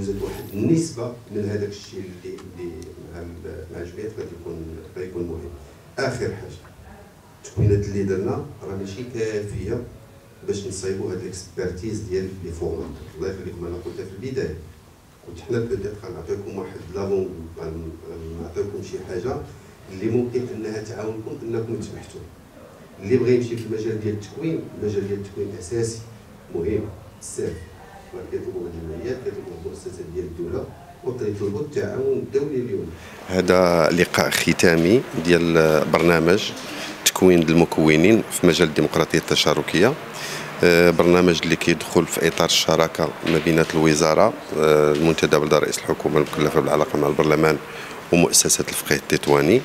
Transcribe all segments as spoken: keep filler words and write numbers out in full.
زاد واحد النسبه من هذاك الشيء اللي اللي مع مع الجمعيات غادي يكون غادي يكون مهم. اخر حاجه التكوينات اللي درنا راه ماشي كافيه باش نصايبوا هاد الاكسبرتيز ديال لي فورماتور. الله يخليكم انا قلتها في البدايه، قلت حنا بيتيت غنعطيكم واحد لافون غنعطيكم شي حاجه اللي ممكن انها تعاونكم انكم تبحثوا. اللي بغى يمشي في المجال ديال التكوين، المجال ديال التكوين اساسي مهم بزاف، كيطلبوا الجمعيات كيطلبوا المؤسسات ديال الدوله وكيطلبوا التعاون الدولي اليوم. هذا لقاء ختامي ديال برنامج تكوين المكونين في مجال الديمقراطيه التشاركيه، برنامج اللي كيدخل في اطار الشراكه ما بين الوزاره المنتدبه لدى رئيس الحكومه المكلفه بالعلاقه مع البرلمان ومؤسسه الفقه التطواني،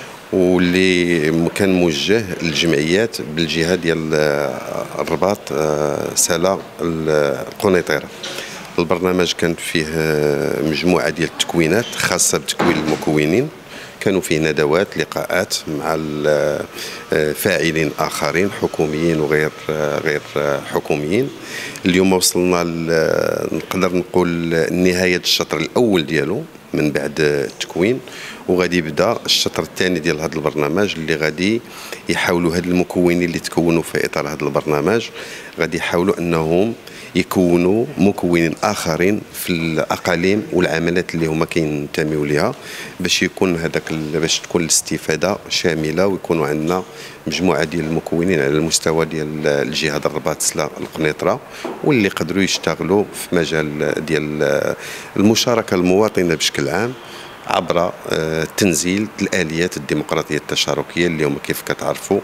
واللي كان موجه للجمعيات بالجهه ديال الرباط سلا القنيطره. البرنامج كان فيه مجموعه ديال التكوينات خاصه بتكوين المكونين، كانوا فيه ندوات لقاءات مع فاعلين اخرين حكوميين وغير غير حكوميين. اليوم وصلنا نقدر نقول نهايه الشطر الاول ديالو من بعد التكوين، وغادي يبدا الشطر الثاني ديال هذا البرنامج اللي غادي يحاولوا هاد المكونين اللي تكونوا في اطار هذا البرنامج غادي يحاولوا انهم يكونوا مكونين اخرين في الاقاليم والعملات اللي هما كينتميوا ليها، باش يكون هذاك باش تكون الاستفاده شامله ويكونوا عندنا مجموعه ديال المكونين على المستوى ديال الجهه ديال الرباط سلا القنيطره، واللي يقدروا يشتغلوا في مجال ديال المشاركه المواطنه بشكل عام عبر تنزيل الآليات الديمقراطية التشاركية اللي هم كيف كتعرفوا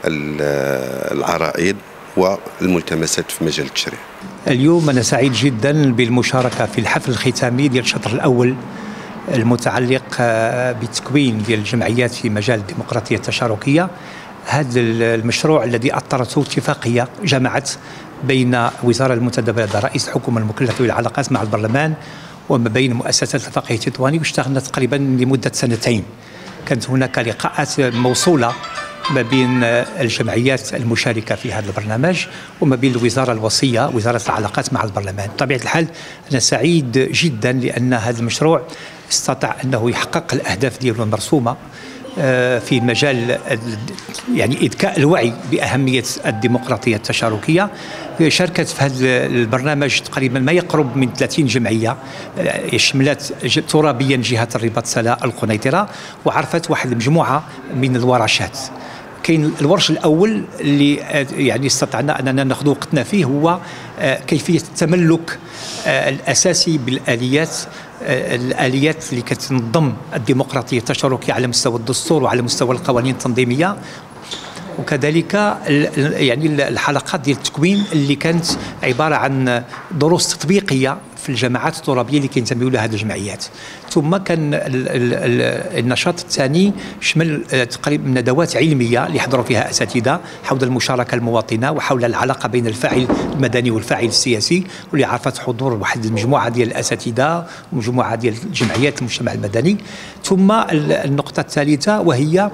العرائض والملتمسات في مجال التشريع. اليوم أنا سعيد جدا بالمشاركة في الحفل الختامي ديال الشطر الأول المتعلق بتكوين ديال الجمعيات في مجال الديمقراطية التشاركية. هذا المشروع الذي أطرته اتفاقية جمعت بين وزارة المنتدبة لدى رئيس الحكومة المكلفة بالعلاقات مع البرلمان وما بين مؤسسة الفقه التطواني، واشتغلنا تقريبا لمدة سنتين. كانت هناك لقاءات موصولة ما بين الجمعيات المشاركة في هذا البرنامج وما بين الوزارة الوصية وزارة العلاقات مع البرلمان. بطبيعة الحال أنا سعيد جدا لأن هذا المشروع استطاع أنه يحقق الأهداف ديالو المرسومة في مجال يعني إذكاء الوعي بأهمية الديمقراطية التشاركية. شاركت في هذا البرنامج تقريبا ما يقرب من ثلاثين جمعية، شملت ترابيا جهة الرباط سلا القنيطرة، وعرفت واحد المجموعة من الورشات. كاين الورش الاول اللي يعني استطعنا اننا ناخذ وقتنا فيه هو كيفيه التملك الاساسي بالاليات الاليات اللي كتنظم الديمقراطيه التشاركيه على مستوى الدستور وعلى مستوى القوانين التنظيميه، وكذلك يعني الحلقات ديال التكوين اللي كانت عباره عن دروس تطبيقيه في الجماعات الترابيه اللي كينتميوا لها هذه الجمعيات. ثم كان النشاط الثاني شمل تقريبا ندوات علميه اللي حضروا فيها اساتذه حول المشاركه المواطنه وحول العلاقه بين الفاعل المدني والفاعل السياسي، واللي عرفت حضور واحد المجموعه ديال الاساتذه ومجموعه ديال جمعيات المجتمع المدني. ثم النقطه الثالثه وهي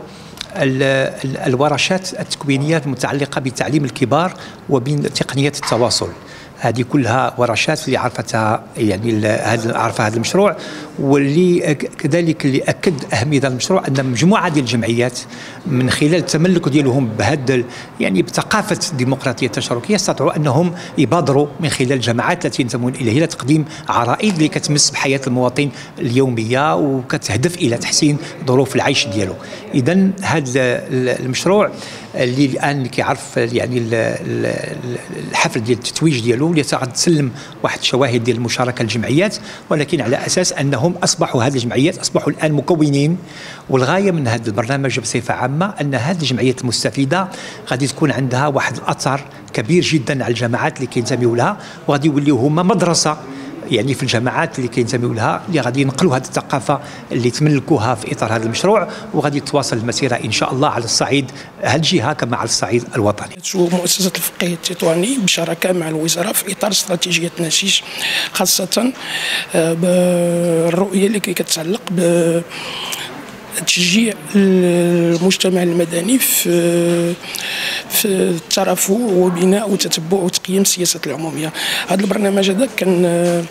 الورشات التكوينية المتعلقة بتعليم الكبار وبين تقنيات التواصل. هذه كلها ورشات اللي عرفتها يعني هذا عرفها هذا المشروع، واللي كذلك اللي اكد اهميه هذا المشروع ان مجموعه ديال الجمعيات من خلال التملك ديالهم بهذا يعني بثقافه الديمقراطيه التشاركيه استطاعوا انهم يبادروا من خلال الجماعات التي ينتمون اليها الى تقديم عرائض اللي كتمس بحياه المواطن اليوميه وكتهدف الى تحسين ظروف العيش ديالو. اذا هذا المشروع اللي الان كيعرف يعني الحفل ديال التتويج ديالو اللي تسلم واحد الشواهد ديال المشاركه الجمعيات، ولكن على اساس انهم اصبحوا هذه الجمعيات اصبحوا الان مكونين. والغايه من هذا البرنامج بصفه عامه ان هذه الجمعيات المستفيده غادي تكون عندها واحد الاثر كبير جدا على الجماعات اللي كينتميوا لها، وغادي يوليو هما مدرسه يعني في الجماعات اللي كينتميوا لها، اللي غادي ينقلوا هذه الثقافه اللي تملكوها في اطار هذا المشروع، وغادي تواصل المسيره ان شاء الله على الصعيد الجهه كما على الصعيد الوطني. مؤسسه الفقه التطواني بشراكه مع الوزاره في اطار استراتيجيه نسيج، خاصه بالرؤيه اللي كتتعلق ب تشجيع المجتمع المدني في في الترافع وبناء وتتبع وتقييم السياسات العموميه. هذا البرنامج هذا كان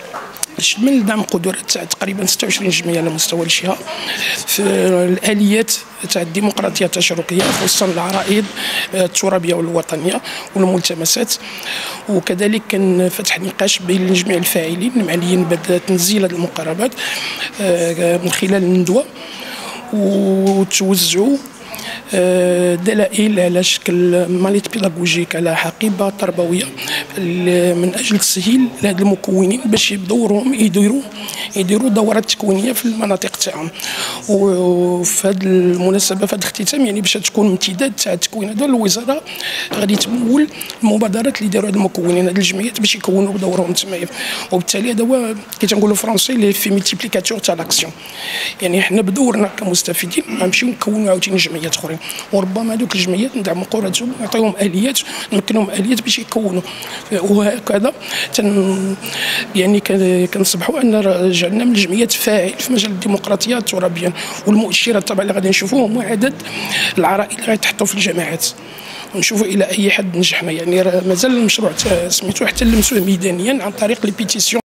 شمل دعم قدرات تاع تقريبا ستة وعشرين جمعيه على مستوى الجهه في الاليات تاع الديمقراطيه التشاركيه، خصوصا العرائض الترابيه والوطنيه والملتمسات. وكذلك كان فتح نقاش بين جميع الفاعلين المعنيين بتنزيل هذه المقاربات من خلال الندوه، وتوزعوا دلائل على شكل ماليت بيداغوجيك على حقيبه تربويه من اجل تسهيل لهاد المكونين باش بدورهم يديروا يديروا دورات تكوينيه في المناطق تاعهم. وفي هذه المناسبه في هذا الاختتام يعني باش تكون امتداد تاع التكوين هذا، الوزاره غادي تمول المبادرات اللي يديروا هاد المكونين هاد الجمعيات باش يكونوا بدورهم تمايا. وبالتالي هذا هو كي تنقولوا فرونسي لي في ملتيبليكاتور تاع لاكسيون، يعني حنا بدورنا كمستفيدين غنمشيو نكونوا عاوتاني جمعيات اخرين، وربما هذوك الجمعيات ندعموا قراتهم نعطيهم اليات نمكنهم اليات باش يكونوا. وهكذا تن يعني كنصبحوا ان جعلنا من الجمعيات فاعل في مجال الديمقراطيه الترابيه. والمؤشرات طبعا اللي غادي نشوفوهم هو عدد العرائض اللي غيتحطوا في الجماعات، ونشوفوا الى اي حد نجحنا. يعني مازال المشروع سميتو حتى نلمسوه ميدانيا عن طريق لي بيتيسيون.